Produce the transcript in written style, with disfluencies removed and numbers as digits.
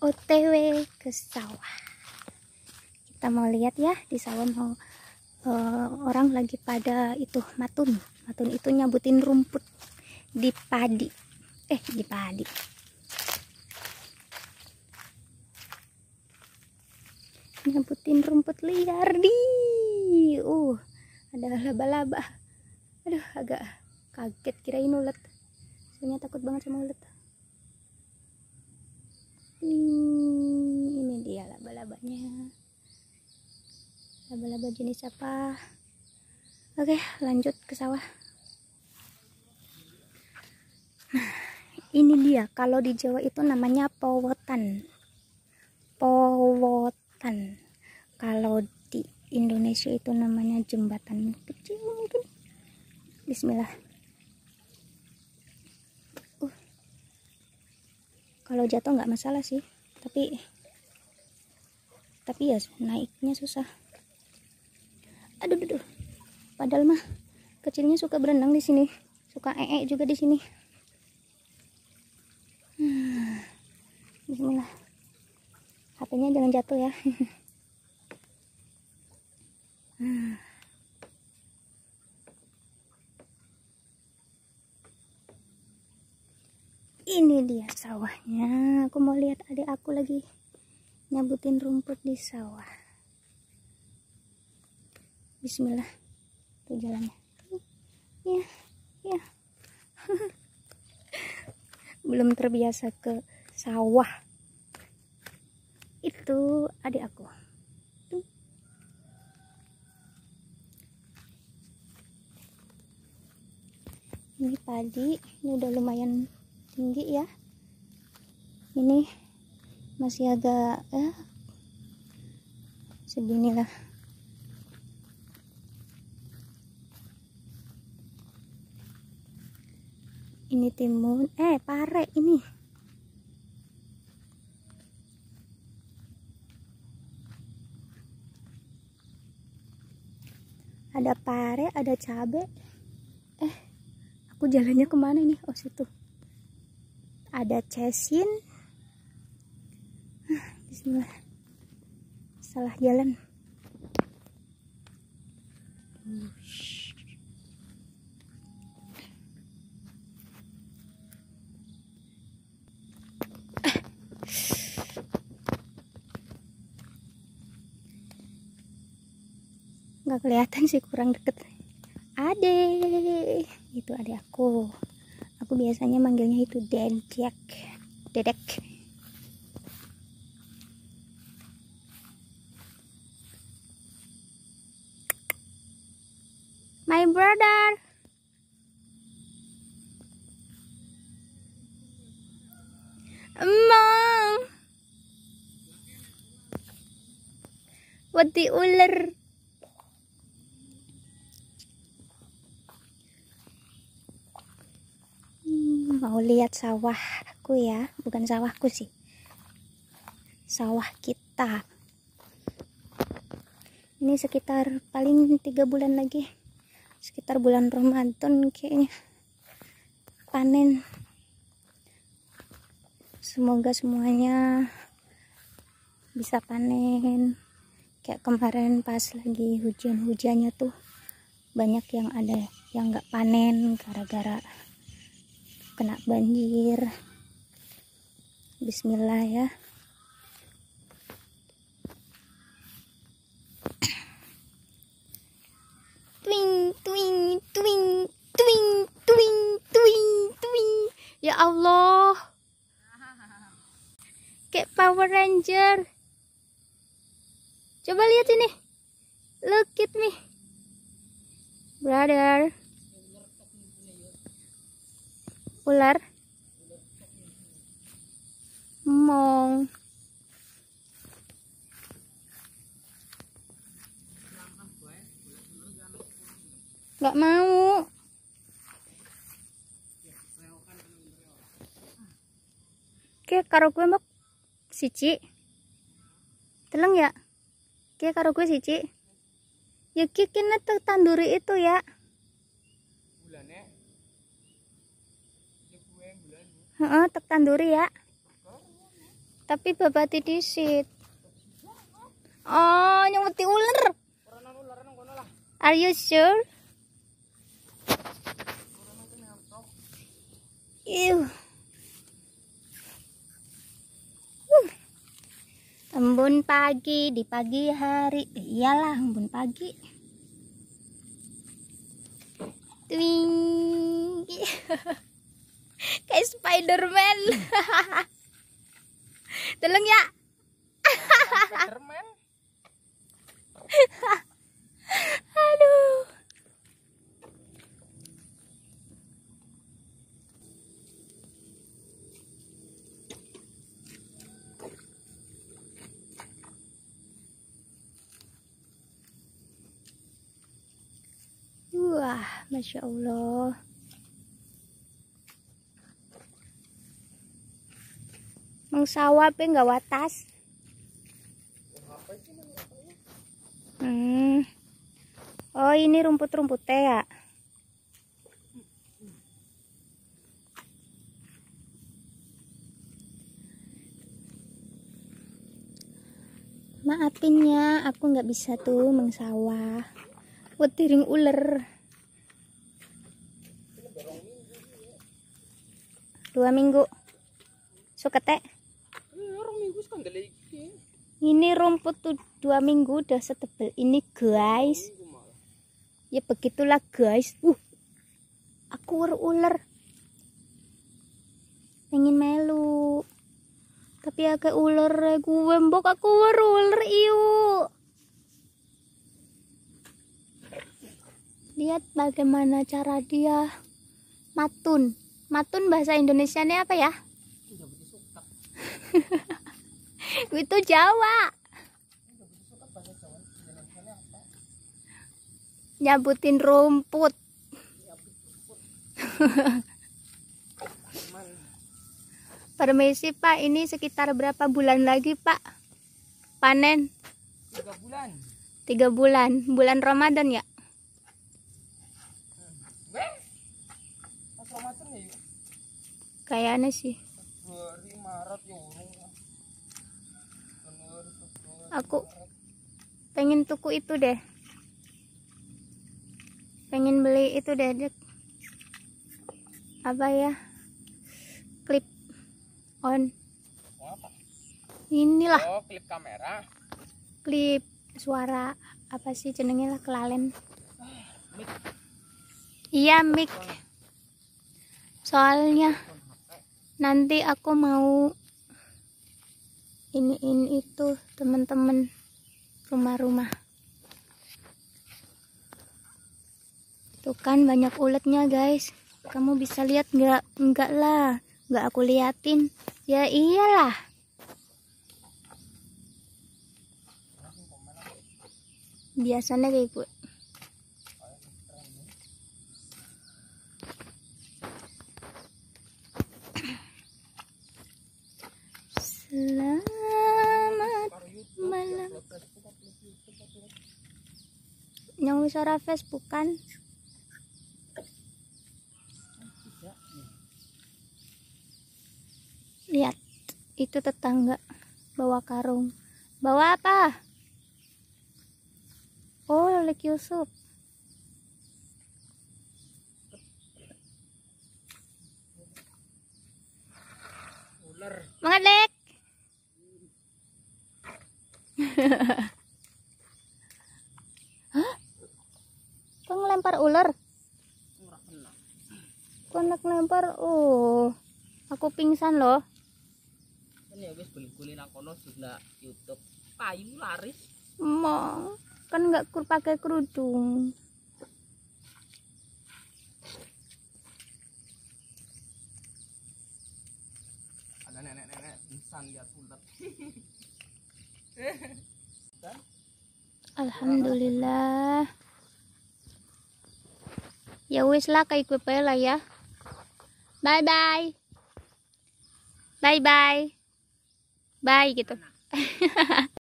OTW ke sawah. Kita mau lihat ya di sawah, mau orang lagi pada itu matun itu nyabutin rumput di padi, nyabutin rumput liar di ada laba-laba. Aduh, agak kaget, kirain ulet, soalnya takut banget sama ulet. Ini dia laba-labanya, laba-laba jenis apa. Oke, lanjut ke sawah. Nah, ini dia, kalau di Jawa itu namanya powotan. Kalau di Indonesia itu namanya jembatan kecil mungkin. Bismillah. Kalau jatuh nggak masalah sih, tapi ya naiknya susah. Aduh. Padahal mah kecilnya suka berenang di sini, suka juga di sini. Bismillah. HP-nya jangan jatuh ya. Ini dia sawahnya. Aku mau lihat adik aku lagi nyabutin rumput di sawah. Bismillah. Tuh jalannya. Ya. Belum terbiasa ke sawah. Itu adik aku. Ini padi, ini udah lumayan tinggi ya. Ini masih agak seginilah. Ini timun, pare ini. Ada pare, ada cabe. Aku jalannya kemana nih? Oh, situ. Ada cesin. Bismillah. Salah jalan. Nggak kelihatan sih, kurang deket. Adek, itu adik aku. Aku biasanya manggilnya itu dedek. My brother. Emang. Wati ular. Mau lihat sawahku ya, bukan sawahku sih, sawah kita. Ini sekitar paling 3 bulan lagi, sekitar bulan Ramadan kayaknya panen. Semoga semuanya bisa panen. Kayak kemarin pas lagi hujan-hujannya tuh banyak yang ada yang nggak panen gara-gara kena banjir. Bismillah ya. Twing. Ya Allah. Kayak Power Ranger. Coba lihat ini. Look at me. Brother. Ular. Mong. Nggak mau. Oke, karo gue mbak sici. Teleng ya? Oke, karo gue sici. Ya kikina tanduri itu ya. Tek tanduri ya. Tapi babati disit. Oh, nyemeti ular. Are you sure? Ew. Embun pagi di pagi hari. Iyalah, embun pagi. Twing. Kayak Spiderman. Tolong ya. Spiderman. Aduh. Wah, Masya Allah. Mengsawa pe nggak watas. Oh, ini rumput-rumputnya ya. Maafin ya, aku nggak bisa tuh mengsawah. Wetiring ular. 2 minggu. Sukete. Ini rumput tuh 2 minggu udah setebal ini guys. Ya begitulah guys. Aku ular. Pengen melu. Tapi agak ular gue mbok aku ular iu. Lihat bagaimana cara dia matun. Matun bahasa Indonesianya apa ya? Itu Jawa. Nyabutin rumput. Permisi Pak, ini sekitar berapa bulan lagi Pak panen? 3 bulan. 3 bulan. Bulan Ramadan ya? Kayaknya sih. Aku pengen tuku itu deh. Pengen beli itu deh, Dek. Apa ya? Clip on. Inilah. Oh, klip kamera. Klip suara apa sih jenengnya lah, kelalen. Iya, mic. Soalnya nanti aku mau iniin itu teman-teman rumah-rumah. Tuh kan banyak uletnya guys. Kamu bisa lihat nggak? Enggak lah, nggak aku liatin. Ya iyalah. Biasanya kayak gue. Selamat malam. Yang suara Facebook kan? Lihat, itu tetangga bawa karung. Bawa apa? Oh, Lek Yusuf. Ular. Semangat, Lek. Hah? Kau ngelempar ular? Kau nak ngelempar? Oh, aku pingsan loh. Kan ya wis guling-guling nang kono juga YouTube. Payu laris. Emang kan nggak pakai kerudung. Ada nenek-nenek pingsan lihat ular. Alhamdulillah. Ya wis lah kayak gue lah ya. Bye bye. Bye bye. Bye gitu.